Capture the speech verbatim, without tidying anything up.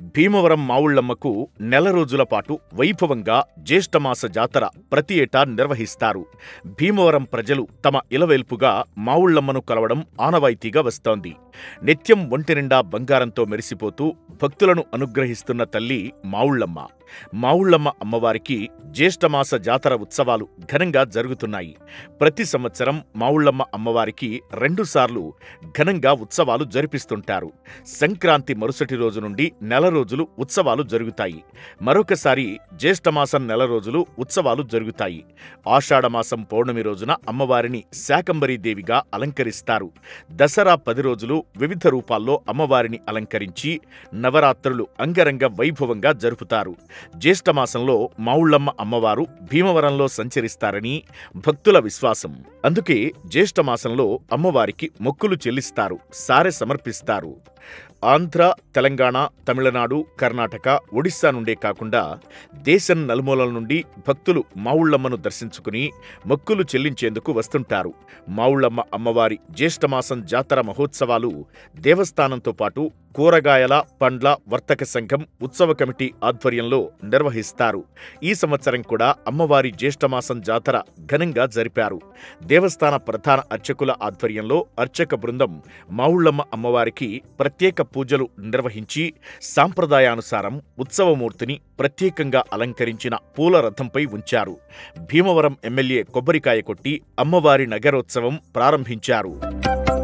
భీమవరం మావుళ్లమ్మకు నెల రోజుల పాటు వైభవంగా జ్యేష్ఠమాస జాతర ప్రతి ఏటా నిర్వహిస్తారు. భీమవరం ప్రజలు తమ ఇలవేల్పుగా మావుళ్లమ్మను కలవడం ఆనవాయితీగా వస్తోంది. నిత్యం ఒంటినిండా బంగారంతో మెరిసిపోతూ భక్తులను అనుగ్రహిస్తున్న తల్లి మావుళ్లమ్మ. మావుళ్లమ్మ అమ్మవారికి జ్యేష్ఠమాస జాతర ఉత్సవాలు ఘనంగా జరుగుతున్నాయి. ప్రతి సంవత్సరం మావుళ్లమ్మ అమ్మవారికి రెండుసార్లు ఘనంగా ఉత్సవాలు జరిపిస్తుంటారు. సంక్రాంతి మరుసటి రోజు నుండి నెల రోజులు ఉత్సవాలు జరుగుతాయి. మరొకసారి జ్యేష్ఠమాసం నెల రోజులు ఉత్సవాలు జరుగుతాయి. ఆషాఢమాసం పౌర్ణమి రోజున అమ్మవారిని శాకంబరీదేవిగా అలంకరిస్తారు. దసరా పది రోజులు వివిధ రూపాల్లో అమ్మవారిని అలంకరించి నవరాత్రులు అంగరంగ వైభవంగా జరుపుతారు. జ్యేష్ఠమాసంలో మావుళ్లమ్మ అమ్మవారు భీమవరంలో సంచరిస్తారని భక్తుల విశ్వాసం. అందుకే జ్యేష్ఠమాసంలో అమ్మవారికి మొక్కులు చెల్లిస్తారు, సారె సమర్పిస్తారు. ఆంధ్ర, తెలంగాణ, తమిళనాడు, కర్ణాటక, ఒడిశా నుండే కాకుండా దేశం నలుమూలల నుండి భక్తులు మావుళ్లమ్మను దర్శించుకుని మొక్కులు చెల్లించేందుకు వస్తుంటారు. మావుళ్లమ్మ అమ్మవారి జ్యేష్ఠమాసం జాతర మహోత్సవాలు దేవస్థానంతో పాటు కూరగాయల, పండ్ల వర్తక సంఘం ఉత్సవ కమిటీ ఆధ్వర్యంలో నిర్వహిస్తారు. ఈ సంవత్సరం కూడా అమ్మవారి జ్యేష్ఠమాసం జాతర ఘనంగా జరిపారు. దేవస్థాన ప్రధాన అర్చకుల ఆధ్వర్యంలో అర్చక బృందం మావుళ్లమ్మ అమ్మవారికి ప్రత్యేక పూజలు నిర్వహించి సాంప్రదాయానుసారం ఉత్సవమూర్తిని ప్రత్యేకంగా అలంకరించిన పూల రథంపై ఉంచారు. భీమవరం ఎమ్మెల్యే కొబ్బరికాయ కొట్టి అమ్మవారి నగరోత్సవం ప్రారంభించారు.